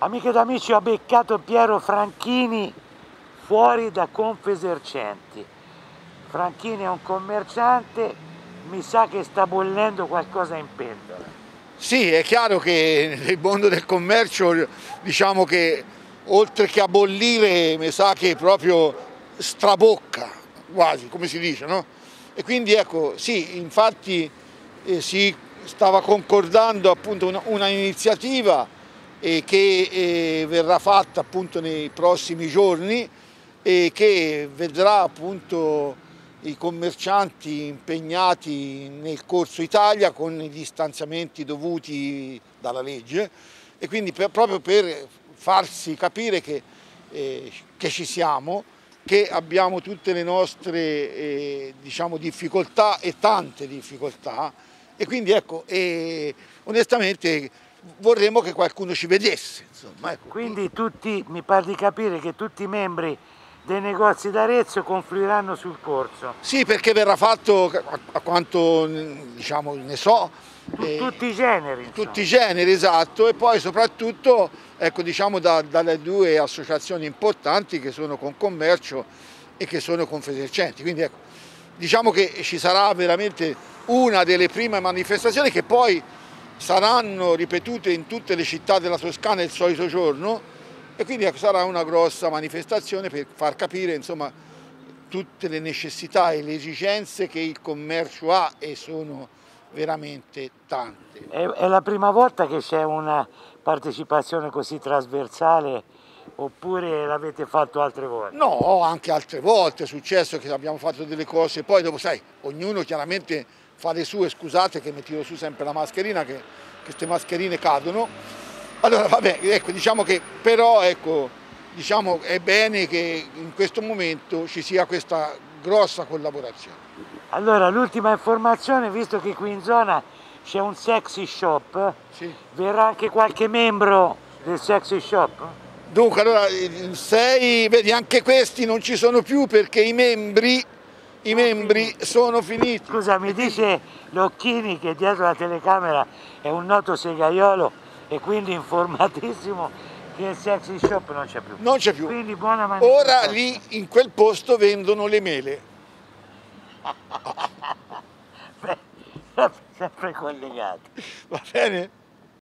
Amiche ed amici, ho beccato Piero Franchini fuori da Confesercenti. Franchini è un commerciante, mi sa che sta bollendo qualcosa in pentola. Sì, è chiaro che nel mondo del commercio, diciamo che oltre che a bollire, mi sa che proprio strabocca, quasi, come si dice, no? E quindi ecco, sì, infatti si stava concordando appunto una iniziativa che verrà fatta appunto nei prossimi giorni e che vedrà appunto i commercianti impegnati nel corso Italia con gli stanziamenti dovuti dalla legge e quindi proprio per farsi capire che ci siamo, che abbiamo tutte le nostre diciamo, difficoltà e tante difficoltà e quindi ecco, onestamente vorremmo che qualcuno ci vedesse. Insomma, ecco. Quindi tutti, mi pare di capire che tutti i membri dei negozi d'Arezzo confluiranno sul corso. Sì, perché verrà fatto, a quanto diciamo, ne so, Tutti i generi. tutti i generi, esatto, e poi soprattutto ecco, diciamo, dalle due associazioni importanti che sono Confcommercio e che sono Confesercenti. Quindi ecco, diciamo che ci sarà veramente una delle prime manifestazioni che poi saranno ripetute in tutte le città della Toscana il solito giorno e quindi ecco, sarà una grossa manifestazione per far capire insomma, tutte le necessità e le esigenze che il commercio ha e sono veramente tante. È la prima volta che c'è una partecipazione così trasversale oppure l'avete fatto altre volte? No, anche altre volte è successo che abbiamo fatto delle cose, poi dopo sai, ognuno chiaramente fa le sue, scusate che mi tiro su sempre la mascherina, che queste mascherine cadono. Allora vabbè, ecco, diciamo che però ecco, diciamo, è bene che in questo momento ci sia questa grossa collaborazione. Allora, l'ultima informazione, visto che qui in zona c'è un sexy shop, Sì. verrà anche qualche membro del sexy shop? Dunque, allora, vedi, anche questi non ci sono più perché i membri sono finiti. Scusa, mi dice Locchini che dietro la telecamera è un noto segaiolo e quindi informatissimo che il sexy shop non c'è più. Non c'è più. Quindi buona manifestazione. Ora lì in quel posto vendono le mele. Sempre collegati. Va bene?